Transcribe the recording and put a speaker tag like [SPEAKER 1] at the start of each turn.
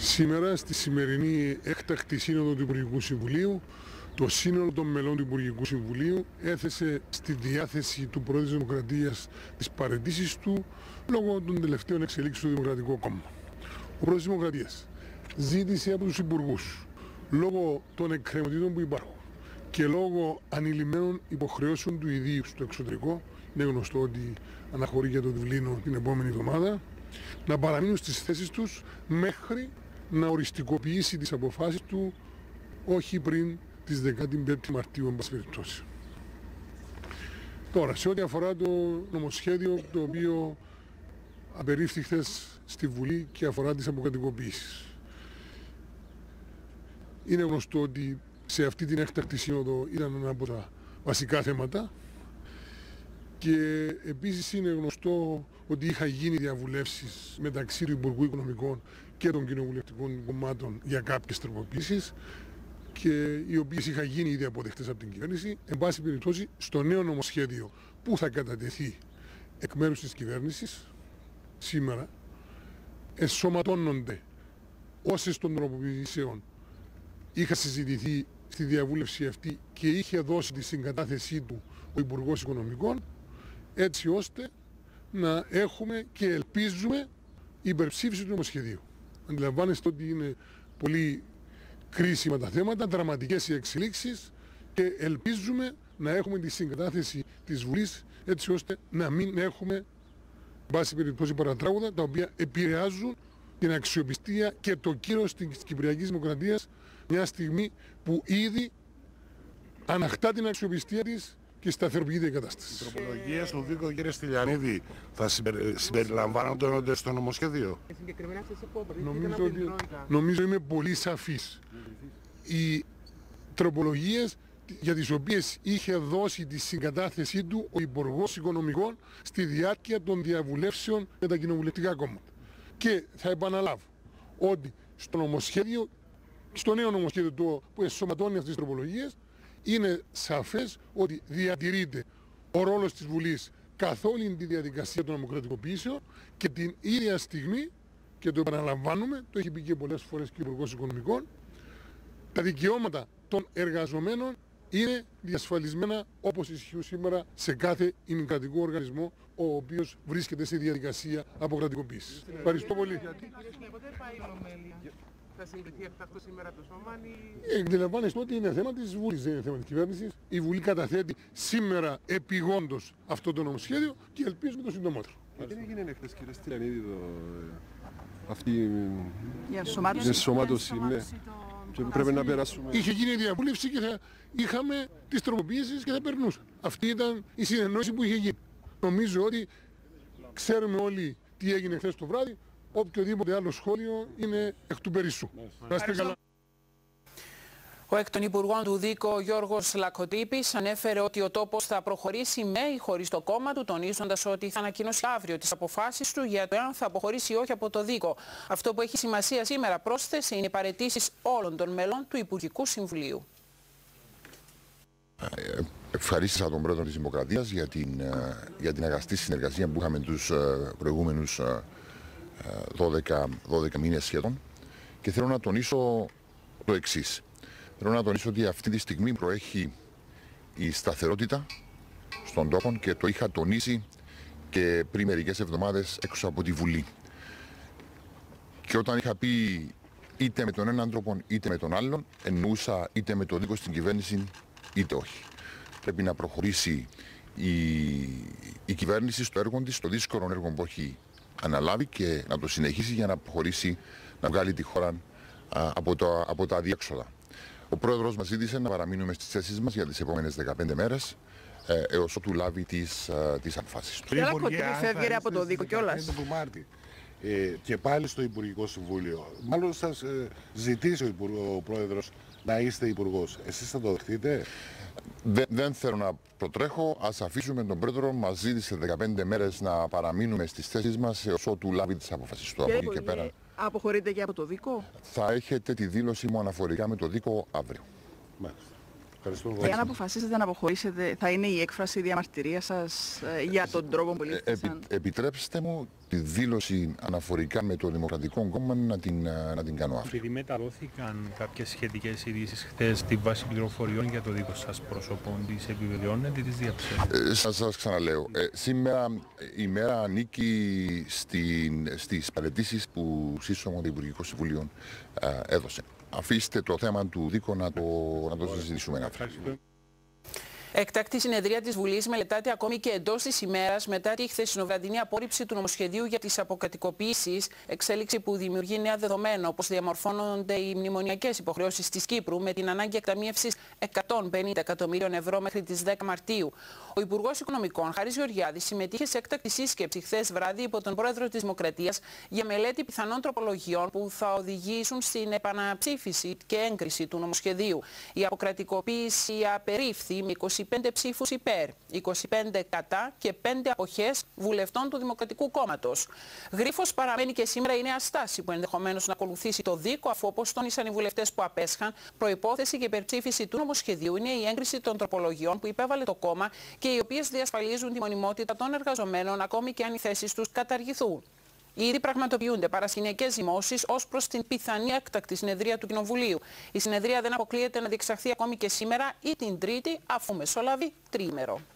[SPEAKER 1] Σήμερα, στη σημερινή έκτακτη σύνοδο του Υπουργικού Συμβουλίου, το σύνολο των μελών του Υπουργικού Συμβουλίου έθεσε στη διάθεση του Πρόεδρου της Δημοκρατίας τις παραιτήσεις του λόγω των τελευταίων εξελίξεων του Δημοκρατικού Κόμμα. Ο Πρόεδρος της Δημοκρατίας ζήτησε από τους υπουργούς, λόγω των εκκρεμωτήτων που υπάρχουν και λόγω ανηλυμένων υποχρεώσεων του ιδίου στο εξωτερικό, είναι γνωστό ότι αναχωρεί για το Δουβλίνο την επόμενη εβδομάδα, να παραμείνουν στις θέσεις τους μέχρι να οριστικοποιήσει τις αποφάσεις του όχι πριν τις 15 Μαρτίου, εν πάση περιπτώσει. Τώρα, σε ό,τι αφορά το νομοσχέδιο το οποίο απερίφθη χθες στη Βουλή και αφορά τις αποκατοικοποιήσεις. Είναι γνωστό ότι σε αυτή την έκτακτη σύνοδο ήταν ένα από τα βασικά θέματα και επίσης είναι γνωστό ότι είχαν γίνει διαβουλεύσεις μεταξύ του Υπουργού Οικονομικών και των κοινοβουλευτικών κομμάτων για κάποιες τροποποιήσεις και οι οποίες είχαν γίνει ήδη αποδεκτές από την κυβέρνηση. Εν πάση περιπτώσει, στο νέο νομοσχέδιο που θα κατατεθεί εκ μέρους της κυβέρνησης σήμερα ενσωματώνονται όσες των τροποποιήσεων είχα συζητηθεί στη διαβούλευση αυτή και είχε δώσει τη συγκατάθεσή του ο Υπουργός Οικονομικών, έτσι ώστε να έχουμε και ελπίζουμε υπερψήφιση του νομοσχεδίου. Αντιλαμβάνεστε ότι είναι πολύ κρίσιμα τα θέματα, δραματικές οι εξελίξεις και ελπίζουμε να έχουμε τη συγκατάθεση της Βουλής, έτσι ώστε να μην έχουμε βάση περιπτώσει παρατράγουδα τα οποία επηρεάζουν την αξιοπιστία και το κύρος της Κυπριακής Δημοκρατίας, μια στιγμή που ήδη αναχτά την αξιοπιστία της και σταθεροποιείται η κατάσταση.
[SPEAKER 2] Οι τροπολογίες του Δίκου, κύριε Στυλιανίδη, θα συμπεριλαμβάνονται στο νομοσχέδιο?
[SPEAKER 1] Νομίζω είμαι πολύ σαφής. Οι τροπολογίες για τις οποίες είχε δώσει τη συγκατάθεσή του ο Υπουργός Οικονομικών στη διάρκεια των διαβουλεύσεων με τα κοινοβουλευτικά κόμματα. Και θα επαναλάβω ότι στο νομοσχέδιο, στο νέο νομοσχέδιο που ενσωματώνει αυτές τις τροπολογίες, είναι σαφές ότι διατηρείται ο ρόλος της Βουλής καθ' όλη τη διαδικασία των δημοκρατικοποιήσεων και την ίδια στιγμή, και το επαναλαμβάνουμε, το έχει πει και πολλές φορές και ο Υπουργός Οικονομικών, τα δικαιώματα των εργαζομένων είναι διασφαλισμένα όπως ισχύουν σήμερα σε κάθε ημικρατικό οργανισμό ο οποίος βρίσκεται σε διαδικασία αποκρατικοποίησης. Ευχαριστώ πολύ.
[SPEAKER 3] Θα συγκριθεί αυτό σήμερα το σώμα
[SPEAKER 1] Αντιλαμβάνεστε ότι είναι θέμα της Βουλής, δεν είναι θέμα της κυβέρνησης. Η Βουλή καταθέτει σήμερα επιγόντως αυτό το νομοσχέδιο και ελπίζουμε το συντομότερο.
[SPEAKER 4] Γιατί δεν έγινε χθες, κύριε Στυλιανίδη, αυτή η ενσωμάτωση, ναι, και πρέπει να περάσουμε?
[SPEAKER 1] Είχε γίνει η διαβούλευση και θα είχαμε τις τροποποιήσεις και θα περνούσαν. Αυτή ήταν η συνεννόηση που είχε γίνει. Νομίζω ότι ξέρουμε όλοι τι έγινε χθες το βράδυ. Οποιοδήποτε άλλο σχόλιο είναι εκ του περισσού. Να είστε καλά.
[SPEAKER 5] Ο εκ των Υπουργών του ΔΗΚ, ο Γιώργος Λακκοτήπης, ανέφερε ότι ο τόπος θα προχωρήσει με ή χωρίς το κόμμα του, τονίζοντας ότι θα ανακοινώσει αύριο τις αποφάσεις του για το εάν θα αποχωρήσει ή όχι από το ΔΗΚ. Αυτό που έχει σημασία σήμερα, πρόσθεσε, είναι οι παραιτήσεις όλων των μελών του Υπουργικού Συμβουλίου.
[SPEAKER 6] Ευχαρίστησα τον Πρόεδρο της Δημοκρατίας για την αγαστή συνεργασία που είχαμε τους προηγούμενους 12 μήνες σχεδόν, και θέλω να τονίσω το εξής. Θέλω να τονίσω ότι αυτή τη στιγμή προέχει η σταθερότητα στον τόπο και το είχα τονίσει και πριν μερικές εβδομάδες έξω από τη Βουλή. Και όταν είχα πει είτε με τον έναν τρόπο είτε με τον άλλον, εννοούσα είτε με το δίκο στην κυβέρνηση είτε όχι. Πρέπει να προχωρήσει η κυβέρνηση στο έργο της, στο δύσκολο έργο που έχει αναλάβει, και να το συνεχίσει για να προχωρήσει να βγάλει τη χώρα από τα αδιέξοδα. Ο Πρόεδρος μας ζήτησε να παραμείνουμε στις θέσεις μας για τις επόμενες 15 μέρες έως ότου λάβει τις αποφάσεις του.
[SPEAKER 3] Κύριε Λακκοτήπη, φεύγει από το ΔΗΚ κιόλας.
[SPEAKER 2] Και πάλι στο Υπουργικό Συμβούλιο. Μάλλον σας ζητήσει ο Πρόεδρος να είστε υπουργός. Εσείς θα το δεχτείτε?
[SPEAKER 6] Δεν θέλω να προτρέχω. Ας αφήσουμε τον Πρόεδρο. Μας ζήτησε 15 μέρες να παραμείνουμε στις θέσεις μας έως ότου λάβει τις αποφάσεις του. Από εκεί και πέρα.
[SPEAKER 3] Αποχωρείτε και από το ΔΗΚ?
[SPEAKER 6] Θα έχετε τη δήλωση μου αναφορικά με το ΔΗΚ αύριο.
[SPEAKER 2] Μάλιστα.
[SPEAKER 3] Και αν αποφασίσετε να αποχωρήσετε, θα είναι η έκφραση διαμαρτυρίας σας για τον τρόπο που λήφθησαν?
[SPEAKER 6] Επιτρέψτε μου τη δήλωση αναφορικά με το Δημοκρατικό Κόμμα να την κάνω αυτή.
[SPEAKER 7] Επειδή μεταδόθηκαν κάποιες σχετικές ειδήσεις χθες στη βάση πληροφοριών για το δικό σας πρόσωπο, τις επιβεβαιώνετε ή τις διαψεύδετε?
[SPEAKER 6] Σας ξαναλέω, σήμερα η μέρα ανήκει στις παραιτήσεις που σύσσωμα το Υπουργικό Συμβούλιο έδωσε. Αφήστε το θέμα του Δίκο να το συζητήσουμε.
[SPEAKER 5] Έκτακτη συνεδρία της Βουλής μελετάται ακόμη και εντός της ημέρας μετά τη χθεσινοβραδινή απόρριψη του νομοσχεδίου για τις αποκατοικοποίησεις, εξέλιξη που δημιουργεί νέα δεδομένα όπως διαμορφώνονται οι μνημονιακές υποχρεώσεις της Κύπρου με την ανάγκη εκταμείευσης 150 εκατομμύριων ευρώ μέχρι τις 10 Μαρτίου. Ο Υπουργός Οικονομικών, Χάρης Γεωργιάδης, συμμετείχε σε έκτακτη σύσκεψη χθες βράδυ υπό τον Πρόεδρο της Δημοκρατίας για μελέτη πιθανών τροπολογιών που θα οδηγήσουν στην επαναψήφιση και έγκριση του νομοσχεδίου. Η αποκρατικοποίηση απερίφθη με 25 ψήφους υπέρ, 25 κατά και 5 αποχές βουλευτών του Δημοκρατικού Κόμματος. Γρίφος παραμένει και σήμερα η νέα στάση που ενδεχομένως να ακολουθήσει το Δίκο, αφού όπως τόνισαν οι βουλευτές που απέσχαν, προϋπόθεση για υπερψήφιση του νομοσχεδίου είναι η έγκριση των τροπολογιών που υπέβαλε το κόμμα και οι οποίες διασφαλίζουν τη μονιμότητα των εργαζομένων ακόμη και αν οι θέσεις τους καταργηθούν. Ήδη πραγματοποιούνται παρασκηνιακές δημόσεις ως προς την πιθανή έκτακτη συνεδρία του Κοινοβουλίου. Η συνεδρία δεν αποκλείεται να διεξαχθεί ακόμη και σήμερα ή την Τρίτη, αφού μεσολαβεί τριήμερο.